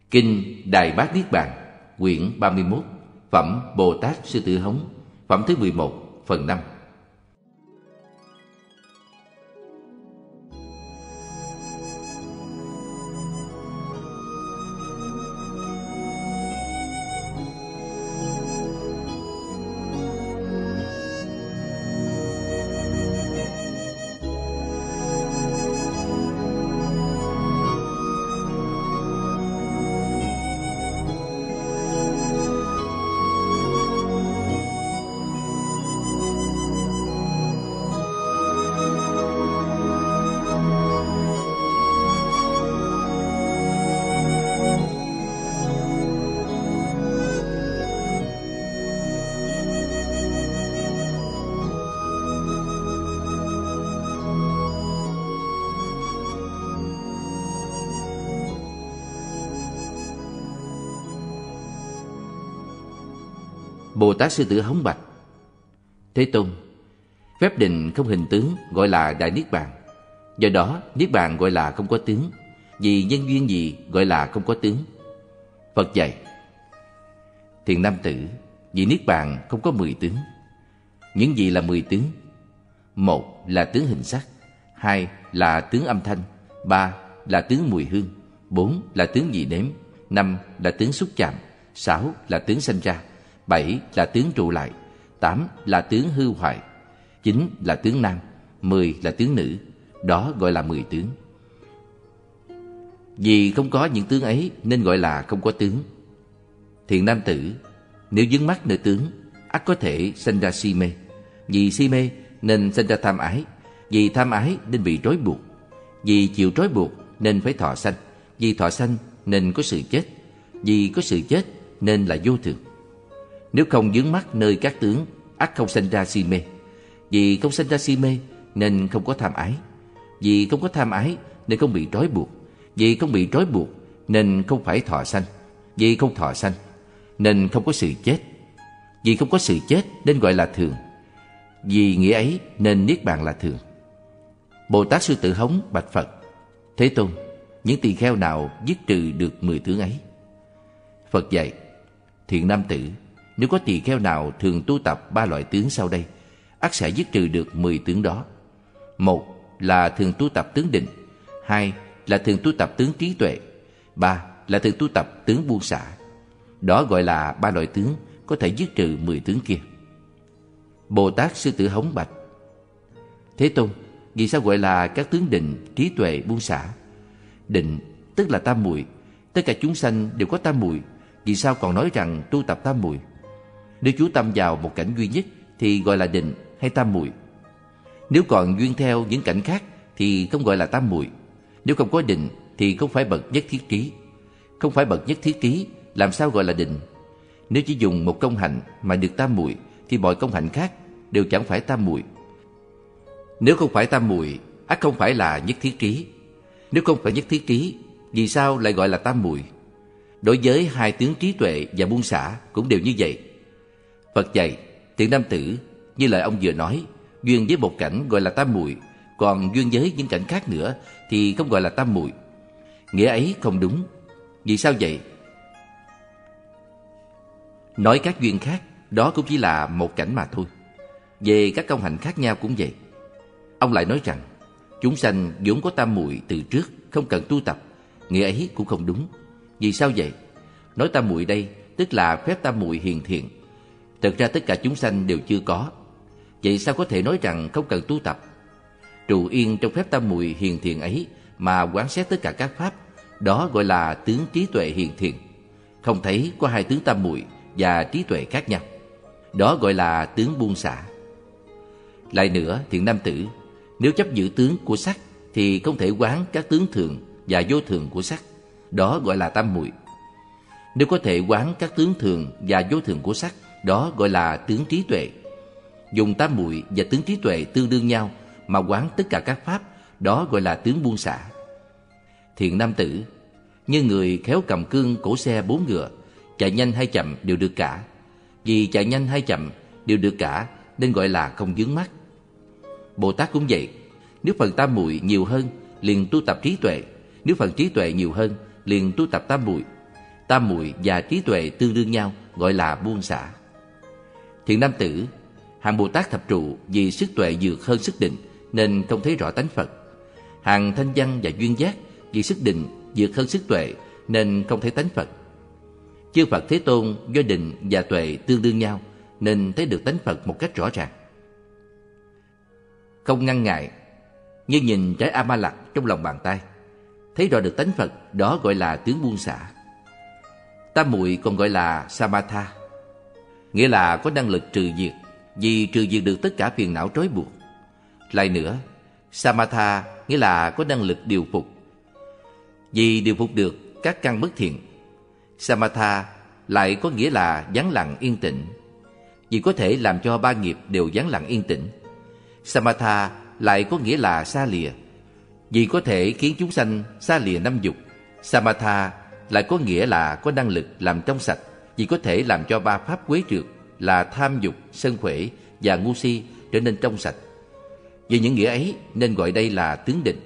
Kinh Đại Bát Niết Bàn, quyển 31, phẩm Bồ Tát Sư Tử Hống, phẩm thứ 11, phần 5. Bồ Tát Sư Tử Hống bạch: Thế Tôn, phép định không hình tướng gọi là Đại Niết Bàn. Do đó Niết Bàn gọi là không có tướng. Vì nhân duyên gì gọi là không có tướng? Phật dạy: Thiện nam tử, vì Niết Bàn không có 10 tướng. Những gì là 10 tướng? 1 là tướng hình sắc, 2 là tướng âm thanh, 3 là tướng mùi hương, 4 là tướng vị nếm, 5 là tướng xúc chạm, 6 là tướng sanh ra, 7 là tướng trụ lại, 8 là tướng hư hoại, 9 là tướng nam, 10 là tướng nữ. Đó gọi là 10 tướng. Vì không có những tướng ấy nên gọi là không có tướng. Thiện nam tử, nếu dướng mắc nơi tướng, ắt có thể sanh ra si mê. Vì si mê nên sanh ra tham ái. Vì tham ái nên bị trói buộc. Vì chịu trói buộc nên phải thọ sanh. Vì thọ sanh nên có sự chết. Vì có sự chết nên là vô thường. Nếu không vướng mắc nơi các tướng, ắt không sanh ra si mê. Vì không sanh ra si mê nên không có tham ái. Vì không có tham ái nên không bị trói buộc. Vì không bị trói buộc nên không phải thọ sanh. Vì không thọ sanh nên không có sự chết. Vì không có sự chết nên gọi là thường. Vì nghĩa ấy nên Niết Bàn là thường. Bồ Tát Sư Tử Hống bạch Phật: Thế Tôn, những tỳ kheo nào dứt trừ được 10 tướng ấy? Phật dạy: Thiện nam tử, nếu có tỳ kheo nào thường tu tập 3 loại tướng sau đây, ắt sẽ dứt trừ được 10 tướng đó. 1 là thường tu tập tướng định, 2 là thường tu tập tướng trí tuệ, 3 là thường tu tập tướng buông xả. Đó gọi là 3 loại tướng có thể dứt trừ 10 tướng kia. Bồ Tát Sư Tử Hống bạch: Thế Tôn, vì sao gọi là các tướng định, trí tuệ, buông xả? Định tức là tam muội. Tất cả chúng sanh đều có tam muội. Vì sao còn nói rằng tu tập tam muội? Nếu chú tâm vào một cảnh duy nhất thì gọi là định hay tam muội. Nếu còn duyên theo những cảnh khác thì không gọi là tam muội. Nếu không có định thì không phải bậc nhất thiết trí. Không phải bậc nhất thiết trí, làm sao gọi là định? Nếu chỉ dùng một công hạnh mà được tam muội thì mọi công hạnh khác đều chẳng phải tam muội. Nếu không phải tam muội, ắt không phải là nhất thiết trí. Nếu không phải nhất thiết trí, vì sao lại gọi là tam muội? Đối với 2 tướng trí tuệ và buông xả cũng đều như vậy. Phật dạy: Thiện nam tử, như lời ông vừa nói, duyên với một cảnh gọi là tam muội, còn duyên với những cảnh khác nữa thì không gọi là tam muội. Nghĩa ấy không đúng. Vì sao vậy? Nói các duyên khác, đó cũng chỉ là một cảnh mà thôi. Về các công hạnh khác nhau cũng vậy. Ông lại nói rằng chúng sanh vốn có tam muội từ trước, không cần tu tập. Nghĩa ấy cũng không đúng. Vì sao vậy? Nói tam muội đây tức là phép tam muội hiền thiện. Thực ra tất cả chúng sanh đều chưa có. Vậy sao có thể nói rằng không cần tu tập? Trụ yên trong phép tam muội hiền thiện ấy mà quán xét tất cả các pháp, đó gọi là tướng trí tuệ hiền thiện. Không thấy có 2 tướng tam muội và trí tuệ khác nhau. Đó gọi là tướng buông xả. Lại nữa, thiện nam tử, nếu chấp giữ tướng của sắc thì không thể quán các tướng thường và vô thường của sắc. Đó gọi là tam muội. Nếu có thể quán các tướng thường và vô thường của sắc, đó gọi là tướng trí tuệ. Dùng tam muội và tướng trí tuệ tương đương nhau mà quán tất cả các pháp, đó gọi là tướng buông xả. Thiện nam tử, như người khéo cầm cương cổ xe 4 ngựa, chạy nhanh hay chậm đều được cả. Vì chạy nhanh hay chậm đều được cả nên gọi là không vướng mắc. Bồ Tát cũng vậy. Nếu phần tam muội nhiều hơn liền tu tập trí tuệ. Nếu phần trí tuệ nhiều hơn liền tu tập tam muội. tam muội và trí tuệ tương đương nhau, gọi là buông xả. Thiện nam tử, hàng Bồ Tát thập trụ vì sức tuệ vượt hơn sức định nên không thấy rõ tánh Phật. Hàng thanh văn và duyên giác vì sức định vượt hơn sức tuệ nên không thấy tánh Phật. Chư Phật Thế Tôn do định và tuệ tương đương nhau nên thấy được tánh Phật một cách rõ ràng. Không ngăn ngại, như nhìn trái A Ma Lặc trong lòng bàn tay, thấy rõ được tánh Phật, đó gọi là tướng buông xả. Tam muội còn gọi là Samatha, nghĩa là có năng lực trừ diệt, vì trừ diệt được tất cả phiền não trói buộc. Lại nữa, Samatha nghĩa là có năng lực điều phục, vì điều phục được các căn bất thiện. Samatha lại có nghĩa là vắng lặng yên tĩnh, vì có thể làm cho ba nghiệp đều vắng lặng yên tĩnh. Samatha lại có nghĩa là xa lìa, vì có thể khiến chúng sanh xa lìa năm dục. Samatha lại có nghĩa là có năng lực làm trong sạch, vì có thể làm cho ba pháp quấy trượt là tham dục, sân khỏe và ngu si trở nên trong sạch. Vì những nghĩa ấy nên gọi đây là tướng định.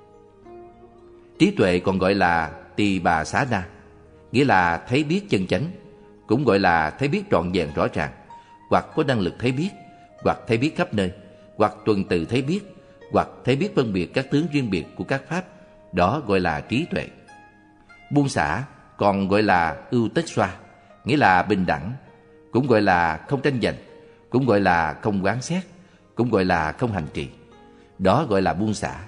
Trí tuệ còn gọi là Tỳ Bà Xá Na, nghĩa là thấy biết chân chánh, cũng gọi là thấy biết trọn vẹn rõ ràng, hoặc có năng lực thấy biết, hoặc thấy biết khắp nơi, hoặc tuần tự thấy biết, hoặc thấy biết phân biệt các tướng riêng biệt của các pháp, đó gọi là trí tuệ. Buông xả còn gọi là ưu tất xoa, nghĩa là bình đẳng, cũng gọi là không tranh giành, cũng gọi là không quán xét, cũng gọi là không hành trì, đó gọi là buông xả.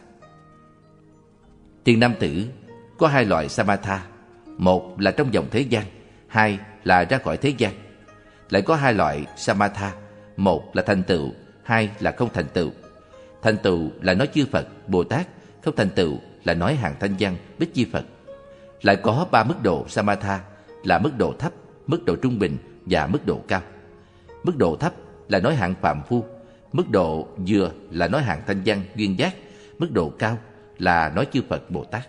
Thiền nam tử có hai loại Samatha, một là trong vòng thế gian, hai là ra khỏi thế gian. Lại có hai loại Samatha, một là thành tựu, hai là không thành tựu. Thành tựu là nói chư Phật, Bồ Tát, không thành tựu là nói hàng thanh văn, bích chi Phật. Lại có ba mức độ Samatha là mức độ thấp, mức độ trung bình và mức độ cao. Mức độ thấp là nói hạng phàm phu, mức độ vừa là nói hạng thanh văn, duyên giác, mức độ cao là nói chư Phật, Bồ Tát.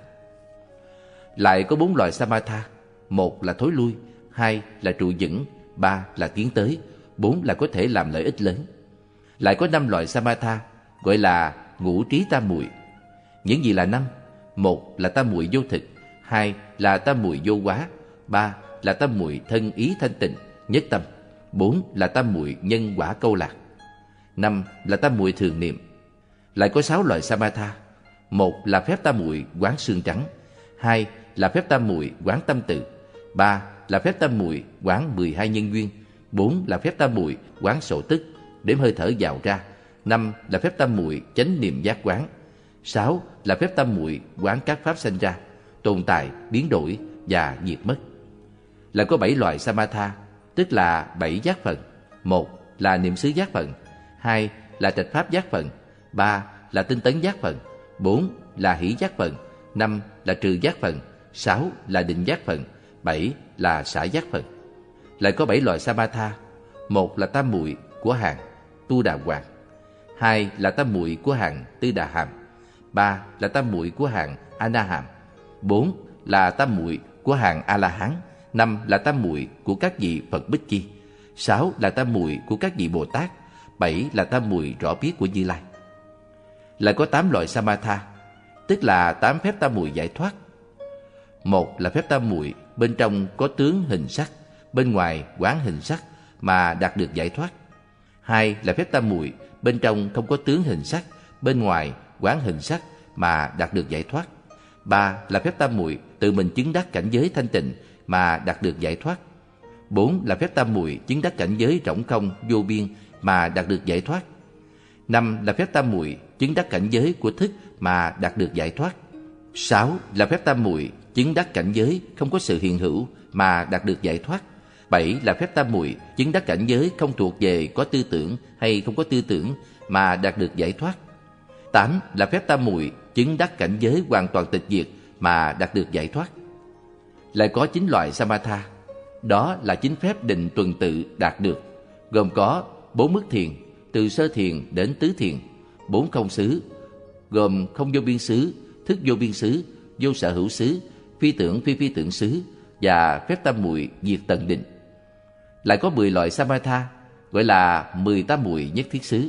Lại có bốn loại Samatha, một là thối lui, hai là trụ vững, ba là tiến tới, bốn là có thể làm lợi ích lớn. Lại có năm loại Samatha, gọi là ngũ trí tam muội. Những gì là năm? Một là tam muội vô thực, hai là tam muội vô hóa, ba là tam muội thân ý thanh tịnh, nhất tâm, bốn là tam muội nhân quả câu lạc, năm là tam muội thường niệm. Lại có sáu loại Samatha, một là phép tam muội quán xương trắng, hai là phép tam muội quán tâm tự, ba là phép tam muội quán 12 nhân duyên, bốn là phép tam muội quán sổ tức, đếm hơi thở vào ra, năm là phép tam muội chánh niệm giác quán, sáu là phép tam muội quán các pháp sanh ra, tồn tại, biến đổi và diệt mất. Lại có 7 loại Samatha, tức là 7 giác phận. Một là niệm xứ giác phận, hai là trạch pháp giác phận, ba là tinh tấn giác phận, bốn là hỷ giác phận, năm là trừ giác phận, sáu là định giác phận, bảy là xả giác phận. Lại có 7 loại Samatha, một là tam muội của hàng Tu Đà Hoàng, hai là tam muội của hàng Tư Đà Hàm, ba là tam muội của hàng A Na Hàm, bốn là tam muội của hàng A La Hán, năm là tam muội của các vị Phật Bích Chi, sáu là tam muội của các vị Bồ Tát, bảy là tam muội rõ biết của Như Lai. Lại có 8 loại Samatha, tức là 8 phép tam muội giải thoát. Một là phép tam muội bên trong có tướng hình sắc, bên ngoài quán hình sắc mà đạt được giải thoát. Hai là phép tam muội bên trong không có tướng hình sắc, bên ngoài quán hình sắc mà đạt được giải thoát. Ba là phép tam muội tự mình chứng đắc cảnh giới thanh tịnh mà đạt được giải thoát. Bốn là phép tam muội chứng đắc cảnh giới rỗng không vô biên mà đạt được giải thoát. Năm là phép tam muội chứng đắc cảnh giới của thức mà đạt được giải thoát. Sáu là phép tam muội chứng đắc cảnh giới không có sự hiện hữu mà đạt được giải thoát. Bảy là phép tam muội chứng đắc cảnh giới không thuộc về có tư tưởng hay không có tư tưởng mà đạt được giải thoát. Tám là phép tam muội chứng đắc cảnh giới hoàn toàn tịch diệt mà đạt được giải thoát. Lại có 9 loại Samatha, đó là 9 phép định tuần tự đạt được, gồm có 4 mức thiền, từ sơ thiền đến tứ thiền, 4 không xứ, gồm không vô biên xứ, thức vô biên xứ, vô sở hữu xứ, phi tưởng phi phi tưởng xứ và phép tam muội diệt tận định. Lại có 10 loại Samatha, gọi là 10 tam muội nhất thiết xứ.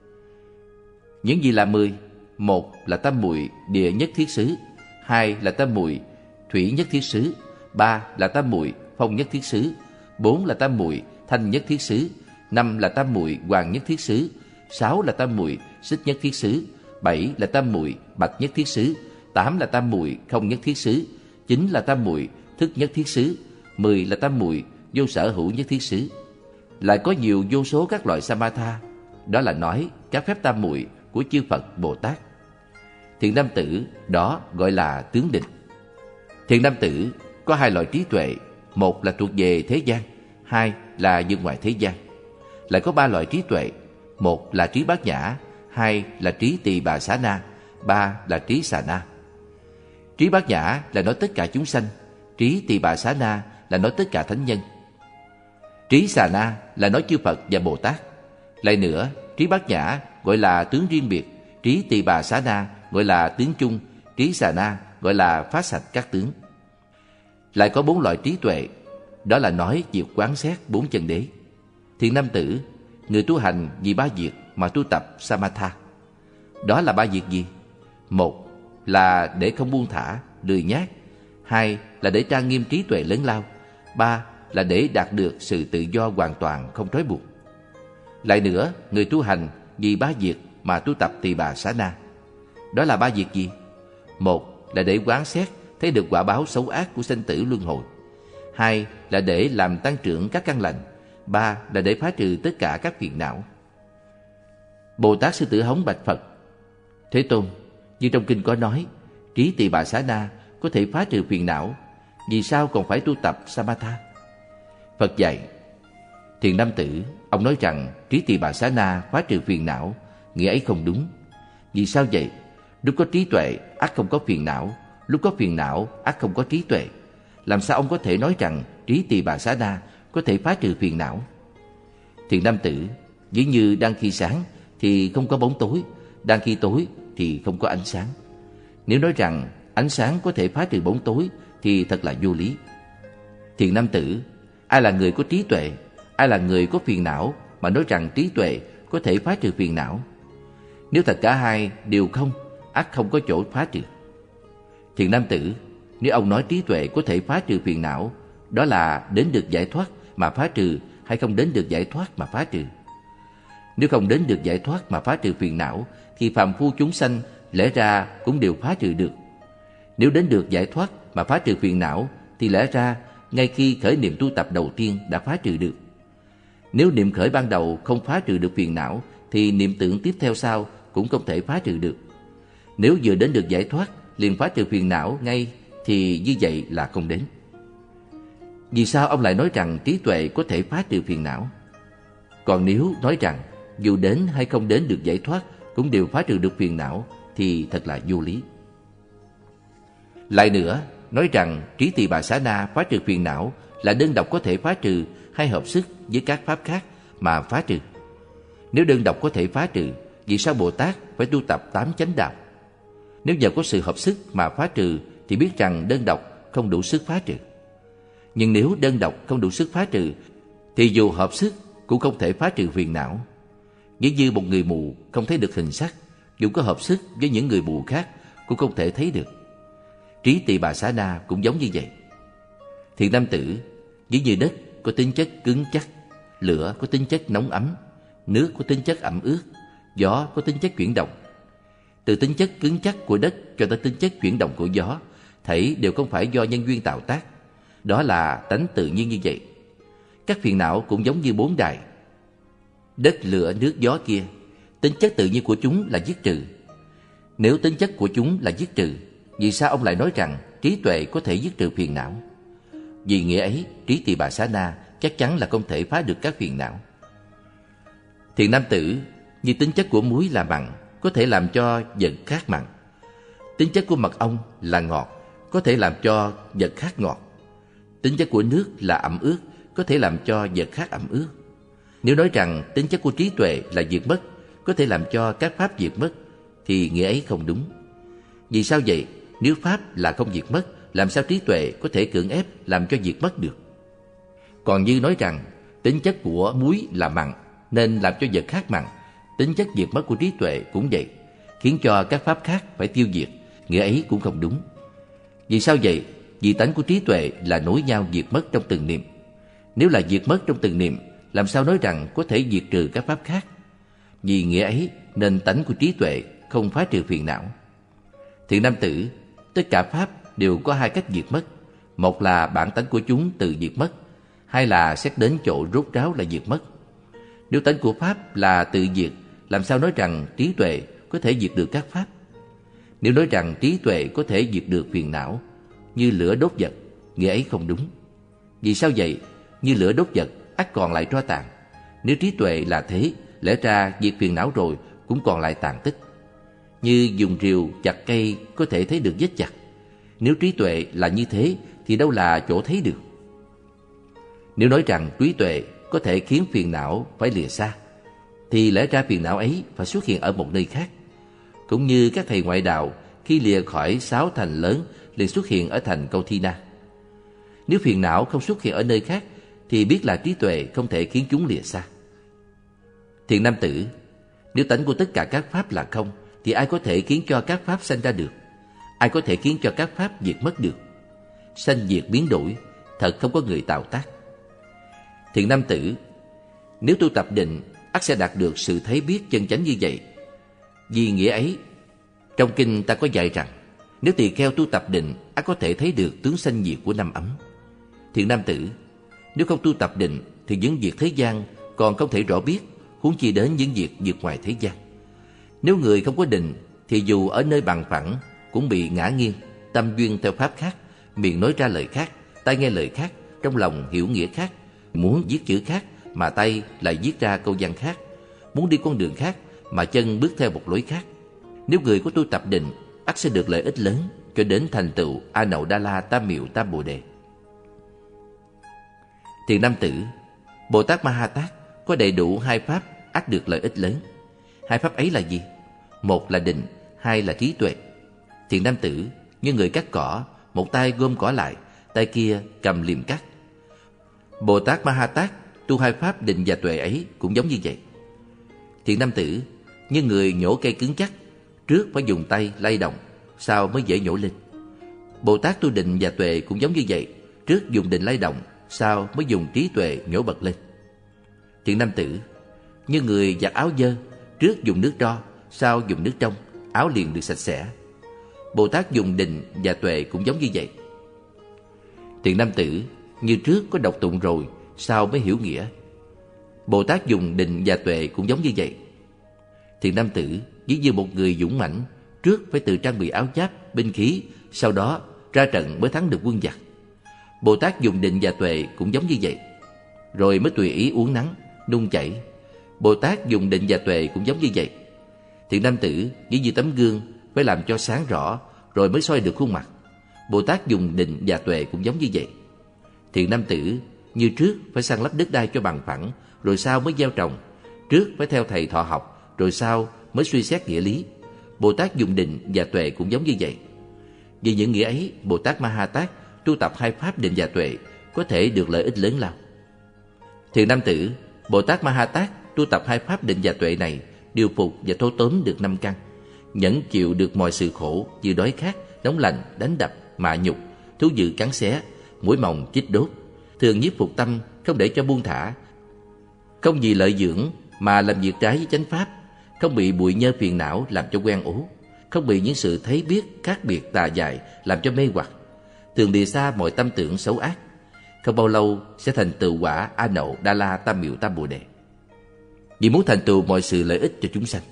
Những gì là 10? Một là tam muội địa nhất thiết xứ, hai là tam muội thủy nhất thiết xứ, 3 là tam muội phong nhất thiết xứ, 4 là tam muội thanh nhất thiết xứ, 5 là tam muội hoàng nhất thiết xứ, 6 là tam muội xích nhất thiết xứ, 7 là tam muội bạch nhất thiết xứ, 8 là tam muội không nhất thiết xứ, 9 là tam muội thức nhất thiết xứ, 10 là tam muội vô sở hữu nhất thiết xứ. Lại có nhiều vô số các loại samatha, đó là nói các phép tam muội của chư Phật Bồ Tát. Thiện nam tử đó gọi là tướng định. Thiện nam tử có hai loại trí tuệ, một là thuộc về thế gian, hai là vượt ngoài thế gian. Lại có ba loại trí tuệ, một là trí bát nhã, hai là trí tỳ bà xá na, ba là trí xà na. Trí bát nhã là nói tất cả chúng sanh, trí tỳ bà xá na là nói tất cả thánh nhân, trí xà na là nói chư Phật và Bồ Tát. Lại nữa, trí bát nhã gọi là tướng riêng biệt, trí tỳ bà xá na gọi là tướng chung, trí xà na gọi là phá sạch các tướng. Lại có bốn loại trí tuệ, đó là nói việc quán xét bốn chân đế. Thiện nam tử, người tu hành vì ba việc mà tu tập samatha. Đó là ba việc gì? Một là để không buông thả, lười nhác. Hai là để trang nghiêm trí tuệ lớn lao. Ba là để đạt được sự tự do hoàn toàn không trói buộc. Lại nữa, người tu hành vì ba việc mà tu tập tỳ bà xá na. Đó là ba việc gì? Một là để quán xét thấy được quả báo xấu ác của sinh tử luân hồi. Hai là để làm tăng trưởng các căn lành. Ba là để phá trừ tất cả các phiền não. Bồ Tát Sư Tử Hống bạch Phật: Thế Tôn, như trong kinh có nói, trí tỳ bà xá na có thể phá trừ phiền não, vì sao còn phải tu tập samatha? Phật dạy: Thiện nam tử, ông nói rằng trí tỳ bà xá na phá trừ phiền não, nghĩa ấy không đúng. Vì sao vậy? Lúc có trí tuệ, ắt không có phiền não. Lúc có phiền não, ắt không có trí tuệ. Làm sao ông có thể nói rằng trí tỳ bà xá na có thể phá trừ phiền não? Thiện nam tử, ví như đang khi sáng thì không có bóng tối, đang khi tối thì không có ánh sáng. Nếu nói rằng ánh sáng có thể phá trừ bóng tối thì thật là vô lý. Thiện nam tử, ai là người có trí tuệ, ai là người có phiền não mà nói rằng trí tuệ có thể phá trừ phiền não? Nếu thật cả hai đều không, ắt không có chỗ phá trừ. Thiện nam tử, nếu ông nói trí tuệ có thể phá trừ phiền não, đó là đến được giải thoát mà phá trừ hay không đến được giải thoát mà phá trừ? Nếu không đến được giải thoát mà phá trừ phiền não thì phàm phu chúng sanh lẽ ra cũng đều phá trừ được. Nếu đến được giải thoát mà phá trừ phiền não thì lẽ ra ngay khi khởi niệm tu tập đầu tiên đã phá trừ được. Nếu niệm khởi ban đầu không phá trừ được phiền não thì niệm tưởng tiếp theo sau cũng không thể phá trừ được. Nếu vừa đến được giải thoát liền phá trừ phiền não ngay thì như vậy là không đến. Vì sao ông lại nói rằng trí tuệ có thể phá trừ phiền não? Còn nếu nói rằng dù đến hay không đến được giải thoát cũng đều phá trừ được phiền não thì thật là vô lý. Lại nữa, nói rằng trí tỳ bà xá na phá trừ phiền não là đơn độc có thể phá trừ hay hợp sức với các pháp khác mà phá trừ. Nếu đơn độc có thể phá trừ, vì sao Bồ Tát phải tu tập 8 chánh đạo? Nếu nhờ có sự hợp sức mà phá trừ thì biết rằng đơn độc không đủ sức phá trừ. Nhưng nếu đơn độc không đủ sức phá trừ thì dù hợp sức cũng không thể phá trừ phiền não. Giống như một người mù không thấy được hình sắc, dù có hợp sức với những người mù khác cũng không thể thấy được. Trí tỳ bà xá na cũng giống như vậy. Thiện nam tử, giống như đất có tính chất cứng chắc, lửa có tính chất nóng ấm, nước có tính chất ẩm ướt, gió có tính chất chuyển động. Từ tính chất cứng chắc của đất cho tới tính chất chuyển động của gió, thảy đều không phải do nhân duyên tạo tác. Đó là tánh tự nhiên như vậy. Các phiền não cũng giống như bốn đài đất, lửa, nước, gió kia. Tính chất tự nhiên của chúng là dứt trừ. Nếu tính chất của chúng là dứt trừ, vì sao ông lại nói rằng trí tuệ có thể dứt trừ phiền não? Vì nghĩa ấy, trí tỳ bà xá na chắc chắn là không thể phá được các phiền não. Thiện nam tử, như tính chất của muối là mặn, có thể làm cho vật khác mặn. Tính chất của mật ong là ngọt, có thể làm cho vật khác ngọt. Tính chất của nước là ẩm ướt, có thể làm cho vật khác ẩm ướt. Nếu nói rằng tính chất của trí tuệ là diệt mất, có thể làm cho các pháp diệt mất, thì nghĩa ấy không đúng. Vì sao vậy? Nếu pháp là không diệt mất, làm sao trí tuệ có thể cưỡng ép làm cho diệt mất được? Còn như nói rằng tính chất của muối là mặn nên làm cho vật khác mặn, tính chất diệt mất của trí tuệ cũng vậy, khiến cho các pháp khác phải tiêu diệt, nghĩa ấy cũng không đúng. Vì sao vậy? Vì tánh của trí tuệ là nối nhau diệt mất trong từng niệm. Nếu là diệt mất trong từng niệm, làm sao nói rằng có thể diệt trừ các pháp khác? Vì nghĩa ấy nên tánh của trí tuệ không phá trừ phiền não. Thiện nam tử, tất cả pháp đều có hai cách diệt mất. Một là bản tánh của chúng tự diệt mất, hai là xét đến chỗ rốt ráo là diệt mất. Nếu tánh của pháp là tự diệt, làm sao nói rằng trí tuệ có thể diệt được các pháp? Nếu nói rằng trí tuệ có thể diệt được phiền não như lửa đốt vật, nghĩa ấy không đúng. Vì sao vậy? Như lửa đốt vật, ắt còn lại tro tàn. Nếu trí tuệ là thế, lẽ ra diệt phiền não rồi cũng còn lại tàn tích. Như dùng rìu chặt cây có thể thấy được vết chặt. Nếu trí tuệ là như thế thì đâu là chỗ thấy được. Nếu nói rằng trí tuệ có thể khiến phiền não phải lìa xa, thì lẽ ra phiền não ấy phải xuất hiện ở một nơi khác. Cũng như các thầy ngoại đạo khi lìa khỏi 6 thành lớn liền xuất hiện ở thành Câu Thi Na. Nếu phiền não không xuất hiện ở nơi khác thì biết là trí tuệ không thể khiến chúng lìa xa. Thiện nam tử, nếu tánh của tất cả các pháp là không thì ai có thể khiến cho các pháp sanh ra được? Ai có thể khiến cho các pháp diệt mất được? Sanh diệt biến đổi, thật không có người tạo tác. Thiện nam tử, nếu tu tập định, ắt sẽ đạt được sự thấy biết chân chánh như vậy. Vì nghĩa ấy, trong kinh ta có dạy rằng, nếu tỳ kheo tu tập định, ắt có thể thấy được tướng sanh diệt của năm ấm. Thiện nam tử, nếu không tu tập định thì những việc thế gian còn không thể rõ biết, huống chi đến những việc vượt ngoài thế gian. Nếu người không có định thì dù ở nơi bằng phẳng cũng bị ngã nghiêng, tâm duyên theo pháp khác, miệng nói ra lời khác, tai nghe lời khác, trong lòng hiểu nghĩa khác, muốn viết chữ khác mà tay lại viết ra câu văn khác, muốn đi con đường khác mà chân bước theo một lối khác. Nếu người có tu tập định, ắt sẽ được lợi ích lớn cho đến thành tựu A Nậu Đa La Tam Miệu Tam Bồ Đề. Thiện nam tử, Bồ Tát Ma Ha Tát có đầy đủ hai pháp ắt được lợi ích lớn. Hai pháp ấy là gì? Một là định, hai là trí tuệ. Thiện nam tử, như người cắt cỏ, một tay gom cỏ lại, tay kia cầm liềm cắt. Bồ Tát Ma Ha Tát tu hai pháp định và tuệ ấy cũng giống như vậy. Thiện nam tử, như người nhổ cây cứng chắc, trước phải dùng tay lay động, sau mới dễ nhổ lên. Bồ Tát tu định và tuệ cũng giống như vậy, trước dùng định lay động, sau mới dùng trí tuệ nhổ bật lên. Thiện nam tử, như người giặt áo dơ, trước dùng nước tro, sau dùng nước trong, áo liền được sạch sẽ. Bồ Tát dùng định và tuệ cũng giống như vậy. Thiện nam tử, như trước có đọc tụng rồi, sau mới hiểu nghĩa. Bồ Tát dùng định và tuệ cũng giống như vậy. Thiện nam tử, ví như một người dũng mãnh, trước phải tự trang bị áo giáp, binh khí, sau đó ra trận mới thắng được quân giặc. Bồ Tát dùng định và tuệ cũng giống như vậy, rồi mới tùy ý uống nắng, nung chảy. Bồ Tát dùng định và tuệ cũng giống như vậy. Thiện nam tử, ví như tấm gương phải làm cho sáng rõ, rồi mới soi được khuôn mặt. Bồ Tát dùng định và tuệ cũng giống như vậy. Thiện nam tử, như trước phải săn lấp đất đai cho bằng phẳng, rồi sau mới gieo trồng. Trước phải theo thầy thọ học, rồi sau mới suy xét nghĩa lý. Bồ Tát dùng định và tuệ cũng giống như vậy. Vì những nghĩa ấy, Bồ Tát Ma Ha Tát tu tập hai pháp định và tuệ có thể được lợi ích lớn lao. Thiện nam tử, Bồ Tát Ma Ha Tát tu tập hai pháp định và tuệ này, điều phục và thâu tóm được 5 căn, nhẫn chịu được mọi sự khổ như đói khát, nóng lạnh, đánh đập, mạ nhục, thú dữ cắn xé, mũi mồng chích đốt, thường nhiếp phục tâm không để cho buông thả, không vì lợi dưỡng mà làm việc trái với chánh pháp, không bị bụi nhơ phiền não làm cho quen ố, không bị những sự thấy biết khác biệt tà dại làm cho mê hoặc, thường lìa xa mọi tâm tưởng xấu ác, không bao lâu sẽ thành tựu quả A Nậu Đa La Tam Miệu Tam Bồ Đề, vì muốn thành tựu mọi sự lợi ích cho chúng sanh.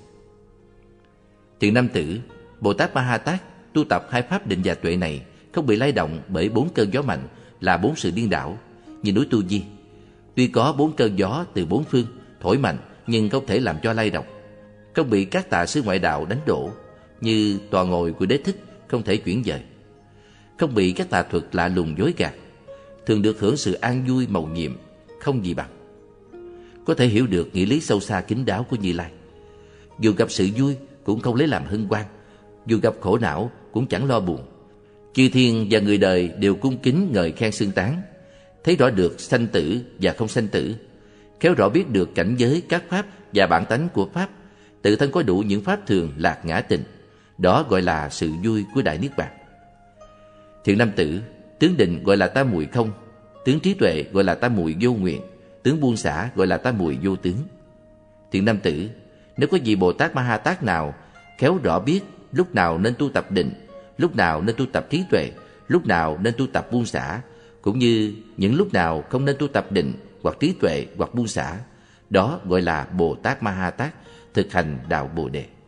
Thiện nam tử, Bồ Tát Ma Ha Tát tu tập hai pháp định và tuệ này không bị lay động bởi 4 cơn gió mạnh là 4 sự điên đảo như núi Tu Di. Tuy có 4 cơn gió từ 4 phương thổi mạnh nhưng không thể làm cho lay động, không bị các tà sư ngoại đạo đánh đổ như tòa ngồi của Đế Thích không thể chuyển dời, không bị các tà thuật lạ lùng dối gạt, thường được hưởng sự an vui mầu nhiệm không gì bằng, có thể hiểu được nghĩa lý sâu xa kín đáo của Như Lai. Dù gặp sự vui cũng không lấy làm hân hoan, dù gặp khổ não cũng chẳng lo buồn. Chư thiên và người đời đều cung kính ngợi khen xưng tán, thấy rõ được sanh tử và không sanh tử, khéo rõ biết được cảnh giới các pháp và bản tánh của pháp, tự thân có đủ những pháp thường lạc ngã tình. Đó gọi là sự vui của Đại Niết Bàn. Thiện nam tử, Tướng định gọi là tam muội không, tướng trí tuệ gọi là tam muội vô nguyện, tướng buông xả gọi là tam muội vô tướng. Thiện nam tử, nếu có vị Bồ Tát Ma Ha Tát nào khéo rõ biết lúc nào nên tu tập định, lúc nào nên tu tập trí tuệ, lúc nào nên tu tập buông xả, cũng như những lúc nào không nên tu tập định hoặc trí tuệ hoặc buông xả, đó gọi là Bồ Tát Ma Ha Tát thực hành đạo Bồ Đề.